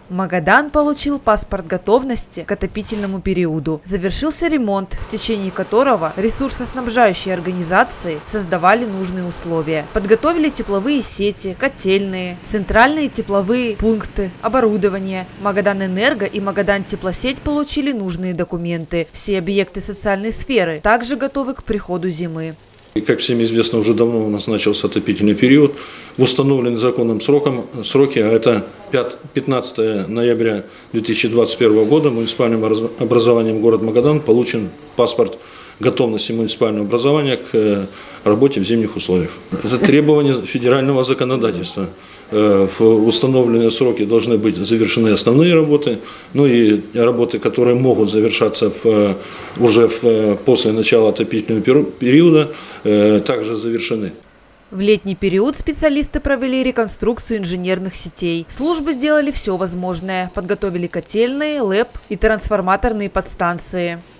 Магадан получил паспорт готовности к отопительному периоду. Завершился ремонт, в течение которого ресурсоснабжающие организации создавали нужные условия. Подготовили тепловые сети, котельные, центральные тепловые пункты, оборудование. Магаданэнерго и Магадан Теплосеть получили нужные документы. Все объекты социальной сферы также готовы к приходу зимы. И, как всем известно, уже давно у нас начался отопительный период. В установленные законом сроки, а это 15 ноября 2021 года, муниципальным образованием город Магадан получен паспорт готовности муниципального образования к работе в зимних условиях. Это требование федерального законодательства. В установленные сроки должны быть завершены основные работы, ну и работы, которые могут завершаться уже после начала отопительного периода, также завершены. В летний период специалисты провели реконструкцию инженерных сетей. Службы сделали все возможное, подготовили котельные, ЛЭП и трансформаторные подстанции.